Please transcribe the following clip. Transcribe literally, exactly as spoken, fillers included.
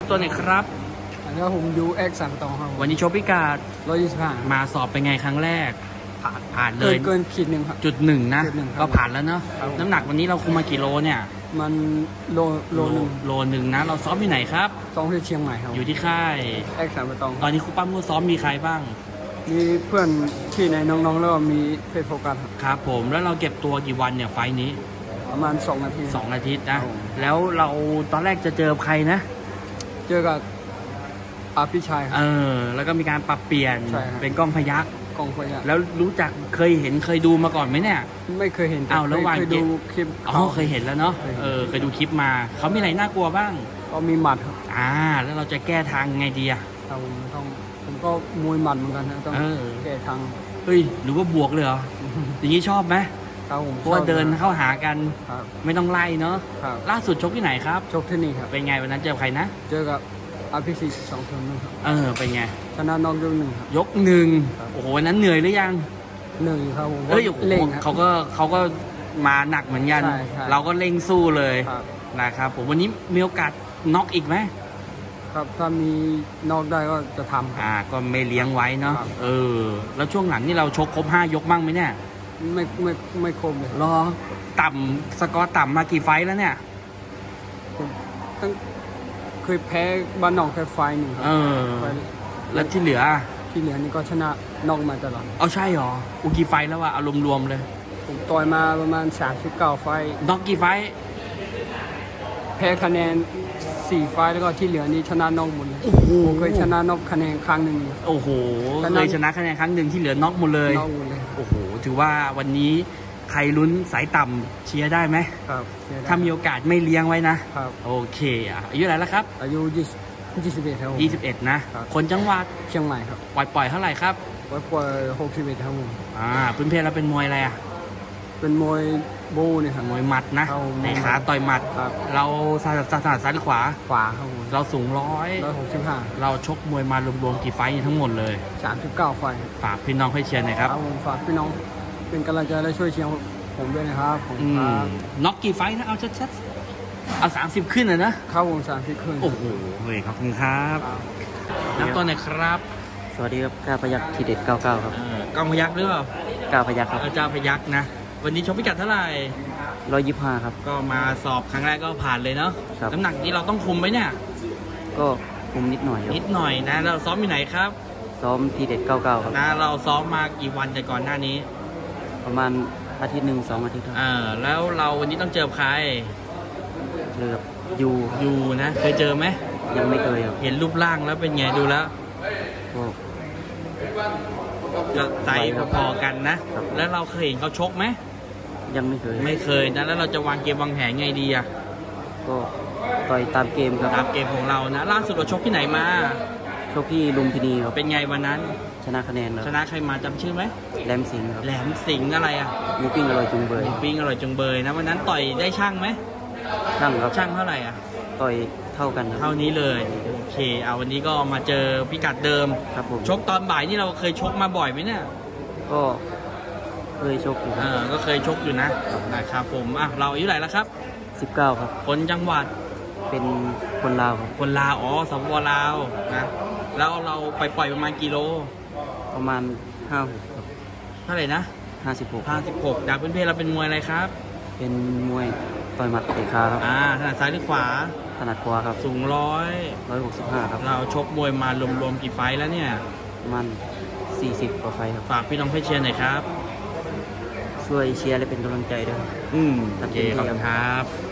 ตัวไหนครับอันนี้ผมยูเอ็กซ์สามตองครับวันนี้โชว์พิกัดร้อยยี่สิบห้ามาสอบเป็นไงครั้งแรกผ่านผ่านเลยเกินขีดหนึ่งครับจุดหนึ่งนะก็ผ่านแล้วเนาะน้ำหนักวันนี้เราคุมมากี่โลเนี่ยมันโลโลหนึ่งโลหนึ่งนะเราซ้อมที่ไหนครับซ้อมที่เชียงใหม่ครับอยู่ที่ค่ายเอ็กซ์สามตองตอนนี้ครูปั้มครูซ้อมมีใครบ้างมีเพื่อนที่ในน้องๆแล้วก็มีเฟซโฟกัสครับผมแล้วเราเก็บตัวกี่วันเนี่ยไฟนี้ประมาณสองอาทิตย์สองอาทิตย์นะแล้วเราตอนแรกจะเจอใครนะเจอกับอาพิชัยเออแล้วก็มีการปรับเปลี่ยนเป็นกล้องพยัคฆ์กล้องพยัคฆ์แล้วรู้จักเคยเห็นเคยดูมาก่อนไหมเนี่ยไม่เคยเห็นอ้าวแล้ววันเคยดูคลิปอ๋อเคยเห็นแล้วเนาะเออเคยดูคลิปมาเขามีอะไรน่ากลัวบ้างก็มีหมัดครับอ่าแล้วเราจะแก้ทางไงดีอะเราต้องผมก็มวยหมัดเหมือนกันนะต้องแก้ทางเฮ้ยหรือว่าบวกเลยเหรออย่างนี้ชอบไหมเพราะว่าเดินเข้าหากันไม่ต้องไล่เนาะล่าสุดชกที่ไหนครับชกที่นี่ครับเป็นไงวันนั้นเจอใครนะเจอกับอภิสิทธิ์สองคนนึงครับเออเป็นไงชนะนอกยกหนึ่งครับยกหนึ่งโอ้โหวันนั้นเหนื่อยหรือยังเหนื่อยครับผมเอ้ยเร่งเขาก็เขาก็มาหนักเหมือนกันเราก็เร่งสู้เลยนะครับผมวันนี้มีโอกาสน็อกอีกไหมครับถ้ามีนอกได้ก็จะทำอ่าก็ไม่เลี้ยงไว้เนาะเออแล้วช่วงหลังนี่เราชกครบห้ายกบ้างไหมเนี่ยไม่ไม่ไม่ครบเลยรอต่ำสกอร์ต่ำมากี่ไฟแล้วเนี่ยตั้งเคยแพ้บ้านนอกแค่ไฟหนึ่งเออแล้วที่เหลือที่เหลือนี่ก็ชนะนอกมาตลอดเอาใช่หรออุกี่ไฟแล้ววะเอารวมๆเลยผมต่อยมาประมาณสามสิบเก้าไฟนอกกี่ไฟแพ้คะแนนสี่ไฟแล้วก็ที่เหลือนี้ชนะนอกหมดเลยโอ้โหเคยชนะนอกคะแนนครั้งหนึ่งโอ้โหเคยชนะคะแนนครั้งหนึ่งที่เหลือนอกหมดเลยโอ้โหถือว่าวันนี้ใครลุ้นสายต่ำเชียร์ได้ไหมครับถ้ามีโอกาสไม่เลี้ยงไว้นะครับโอเคอ่ะอายุอะไรแล้วครับอายุยี่สิบเอ็ดครับยี่สิบเอ็ดนะคนจังหวัดเชียงใหม่ครับปล่อยปล่อยเท่าไหร่ครับปล่อยปล่อยหกสิบเอ็ดครับผมอ่าพื้นเพเราเป็นมวยอะไรอ่ะเป็นมวยโบเนี่ยครับมวยหมัดนะในขาต่อยหมัดเราสายสายซ้ายหรือขวาขวาครับผมเราสูงร้อยร้อยหกสิบห้าเราชกมวยมารวมๆกี่ไฟต์ทั้งหมดเลยสามสิบเก้าไฟต์ฝากพี่น้องให้เชียร์หน่อยครับผมฝากพี่น้องเป็นกำลังใจและช่วยเชียร์ผมด้วยนะครับผมน็อกกี่ไฟต์นะเอาชัดๆเอาสามสิบขึ้นเลยนะครับผมสามสิบขึ้นโอ้โหเฮ้ยขอบคุณครับนับตัวไหนครับสวัสดีครับก้าวพยัคฆ์ทีเด็ดเก้าเก้าครับก้าวพยัคฆ์หรือเปล่าก้าวพยัคฆ์ครับเจ้าพยัคฆ์นะวันนี้ชกพิกัดเท่าไหร่ร้อยยี่สิบห้าครับก็มาสอบครั้งแรกก็ผ่านเลยเนาะน้ำหนักนี้เราต้องคุมไหมเนี่ยก็คุมนิดหน่อยนิดหน่อยนะเราซ้อมที่ไหนครับซ้อมทีเด็ดเก้าเก้าครับนะเราซ้อมมากี่วันแต่ก่อนหน้านี้ประมาณอาทิตย์หนึ่งสองอาทิตย์ครับอ่าแล้วเราวันนี้ต้องเจอใครเจอยูยูนะเคยเจอไหมยังไม่เคยเห็นรูปร่างแล้วเป็นไงดูแล้วก็ใส่พอๆกันนะแล้วเราเคยเห็นเขาชกไหมยังไม่เคยไม่เคยนะแล้วเราจะวางเกมวางแผนไงดีอ่ะก็ต่อยตามเกมครับตามเกมของเรานะล่าสุดเราชกที่ไหนมาชกที่ลุมพินีครับเป็นไงวันนั้นชนะคะแนนชนะใครมาจำชื่อไหมแหลมสิงห์ครับแหลมสิงห์อะไรอ่ะหมูปิ้งอร่อยจุงเบยหมูปิ้งอร่อยจุงเบยนะวันนั้นต่อยได้ช่างไหมช่างครับช่างเท่าไหร่อ่ะต่อยเท่ากันเท่านี้เลยโอเคเอาวันนี้ก็มาเจอพิกัดเดิมครับผมชกตอนบ่ายนี่เราเคยชกมาบ่อยไหมเนี่ยก็เคยชกอยู่เออก็เคยชกอยู่นะนะครับผมอ่ะเราอายุเท่าไหร่แล้วครับสิบเก้าครับคนจังหวัดเป็นคนลาวครับคนลาวอ๋อสปปลาวนะแล้วเราไปปล่อยประมาณกิโลประมาณห้าหกครับเท่าไหร่นะห้าสิบหกห้าสิบหกดาวพื้นเพเราเป็นมวยอะไรครับเป็นมวยต่อยหมัดเตะขาครับอ่าถนัดซ้ายหรือขวาถนัดขวาครับสูงร้อยร้อยหกสิบห้าครับเราชกมวยมารวมๆกี่ไฟแล้วเนี่ยมันสี่สิบกว่าไฟครับฝากพี่น้องให้เชียร์หน่อยครับช่วยเชียร์และเป็นกำลังใจด้วยอืมโอเคขอบคุณครับ